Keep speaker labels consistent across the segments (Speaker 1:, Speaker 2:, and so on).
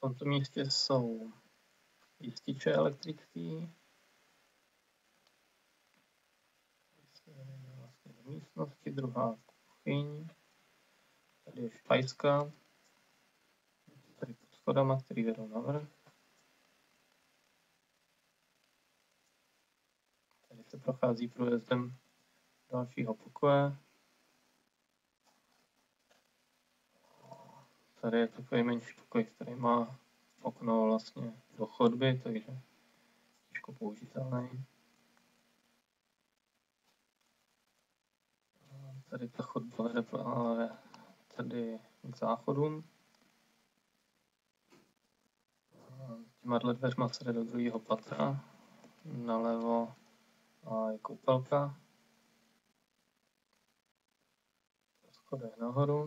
Speaker 1: tomto místě jsou jističe elektrický. Vlastně do místnosti, druhá kuchyň. Tady je špajska. Tady pod schodama, který vedou navrch. Tady se prochází průjezdem dalšího pokoje. Tady je takový menší pokoj, který má okno vlastně do chodby, takže těžko použitelný. Tady ta chodba vede tady k záchodům. Těma dveřma se jde do druhého patra. Nalevo je koupelka. Schodech nahoru.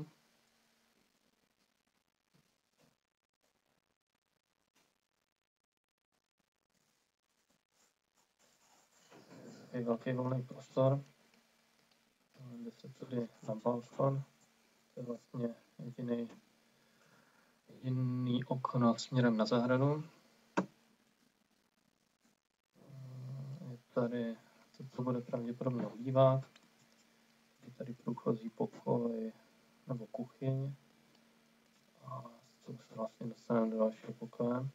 Speaker 1: Je velký volný prostor, kde se tady na balkon. To je vlastně jediný okno směrem na zahradu. Je tady, to bude pravděpodobně obývák. Je tady průchozí pokoj nebo kuchyň. A to se vlastně dostaneme do dalšího pokoje.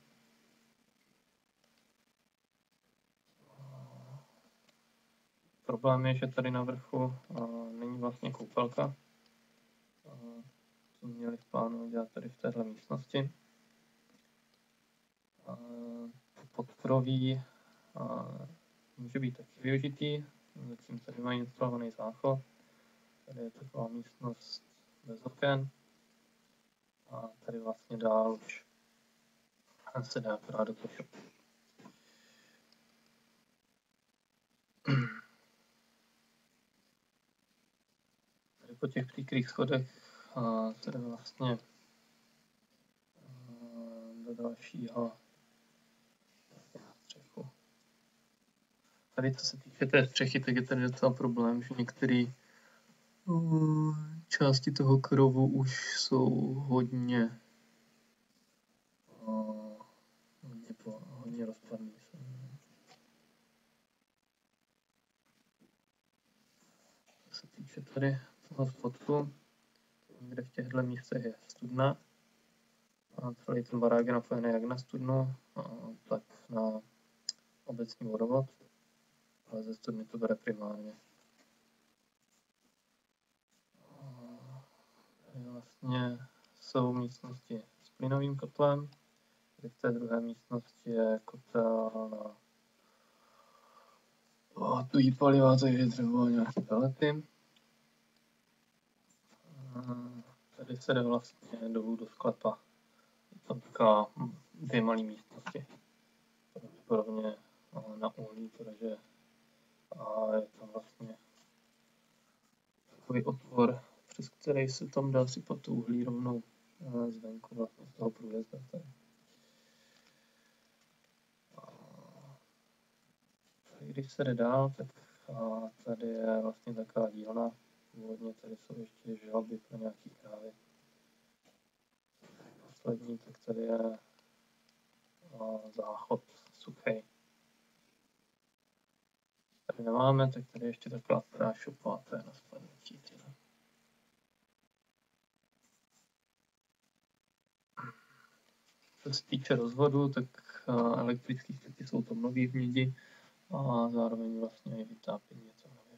Speaker 1: Problém je, že tady na vrchu není vlastně koupelka. To měli v plánu dělat tady v téhle místnosti. Podkroví může být taky využitý. Zatím tady mají instalovaný záchod. Tady je taková místnost bez oken. A tady vlastně dál už se dá akorát do toho. Tady po těch příkrých schodech se jde vlastně do dalšího střechu. Tady co se týče té střechy, tak je tady docela problém, že některé části toho krovu už jsou hodně rozpadlý. Co se týče tady toho spodku, někde v těchto místech je studna. A celý ten barák je napojený jak na studnu, tak na obecní vodovod, ale ze studny to bere primárně. Tady vlastně jsou místnosti s plynovým kotlem. Tady v té druhé místnosti je kotel na tuhý paliva, takže třeba nějaké pelety. Tady se jde vlastně dolů do sklepa. Je tam taková 2 malé místnosti. Pravděpodobně na uhlí, protože je tam vlastně takový otvor, přes který se tam dá sypat to uhlí rovnou zvenku vlastně z toho průjezdu. Když se jde dál, tak tady je vlastně taková dílna. Původně tady jsou ještě žalby pro nějaký krávy. Poslední, tak tady je záchod suchý. Tady nemáme, tak tady ještě taková stará šupa, to je na spadnutí. Co se týče rozvodu, tak elektrické světy jsou to nový v mědi a zároveň vlastně i vytápění něco nového.